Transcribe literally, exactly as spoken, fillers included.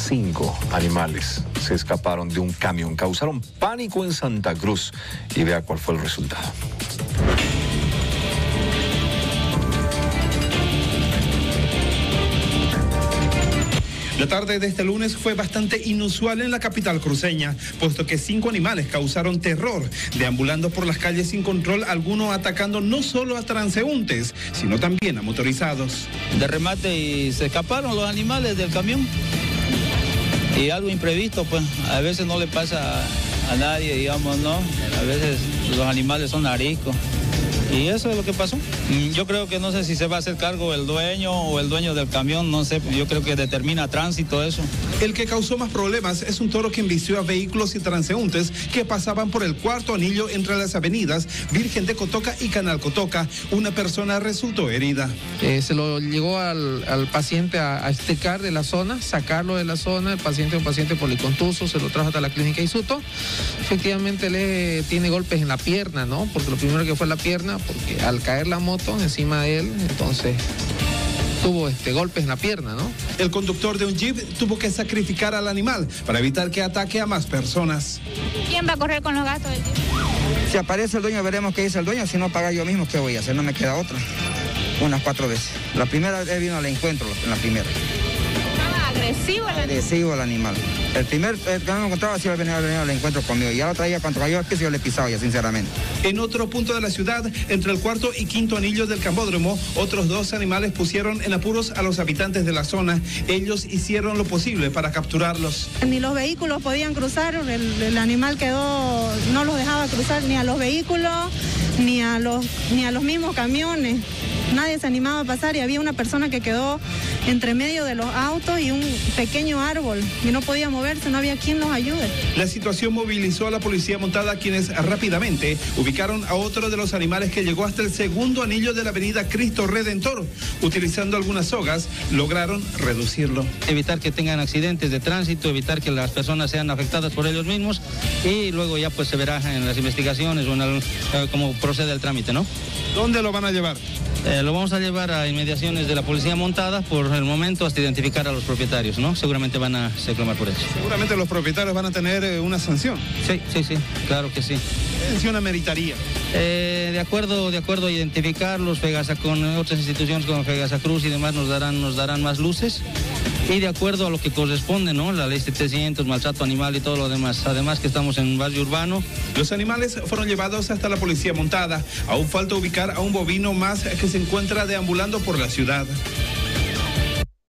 cinco animales se escaparon de un camión, causaron pánico en Santa Cruz y vea cuál fue el resultado. La tarde de este lunes fue bastante inusual en la capital cruceña, puesto que cinco animales causaron terror, deambulando por las calles sin control, algunos atacando no solo a transeúntes, sino también a motorizados. De remate y se escaparon los animales del camión. Y algo imprevisto, pues, a veces no le pasa a, a nadie, digamos, ¿no? A veces los animales son ariscos. Y eso es lo que pasó. Yo creo que no sé si se va a hacer cargo el dueño o el dueño del camión, no sé, yo creo que determina tránsito eso. El que causó más problemas es un toro que embistió a vehículos y transeúntes que pasaban por el cuarto anillo entre las avenidas Virgen de Cotoca y Canal Cotoca. Una persona resultó herida. Eh, se lo llegó al, al paciente a, a extricar de la zona, sacarlo de la zona. El paciente es un paciente policontuso, se lo trajo hasta la clínica Isuto. Efectivamente, él tiene golpes en la pierna, ¿no? Porque lo primero que fue la pierna, porque al caer la moto encima de él, entonces tuvo este, golpes en la pierna, ¿no? El conductor de un jeep tuvo que sacrificar al animal para evitar que ataque a más personas. ¿Quién va a correr con los gastos del jeep? Si aparece el dueño, veremos qué dice el dueño. Si no paga yo mismo, ¿qué voy a hacer? No me queda otra. Unas cuatro veces. La primera vez vino al encuentro, en la primera. ¿Estaba agresivo el animal? Agresivo el animal. El primer el que no me encontraba sí venía al encuentro conmigo. Y ya lo traía cuando cayó al piso yo le pisaba ya, sinceramente. En otro punto de la ciudad, entre el cuarto y quinto anillo del Cambódromo, otros dos animales pusieron en apuros a los habitantes de la zona. Ellos hicieron lo posible para capturarlos. Ni los vehículos podían cruzar, el, el animal quedó, no los dejaba cruzar ni a los vehículos, ni a los, ni a los mismos camiones. Nadie se animaba a pasar y había una persona que quedó entre medio de los autos y un pequeño árbol y no podía moverse, no había quien los ayude. La situación movilizó a la policía montada, quienes rápidamente ubicaron a otro de los animales que llegó hasta el segundo anillo de la avenida Cristo Redentor. Utilizando algunas sogas, lograron reducirlo. Evitar que tengan accidentes de tránsito, evitar que las personas sean afectadas por ellos mismos y luego ya pues se verá en las investigaciones o en el, eh, cómo procede el trámite, ¿no? ¿Dónde lo van a llevar? Eh, lo vamos a llevar a inmediaciones de la policía montada por el momento hasta identificar a los propietarios, ¿no? Seguramente van a reclamar por eso. Seguramente los propietarios van a tener eh, una sanción. Sí, sí, sí, claro que sí. ¿Qué sanción ameritaría? Eh, de acuerdo, de acuerdo a identificarlos, Fegasa con otras instituciones como Fegasa Cruz y demás nos darán, nos darán más luces. Y de acuerdo a lo que corresponde, ¿no? La ley setecientos, maltrato animal y todo lo demás. Además que estamos en un barrio urbano. Los animales fueron llevados hasta la policía montada. Aún falta ubicar a un bovino más que se encuentra deambulando por la ciudad.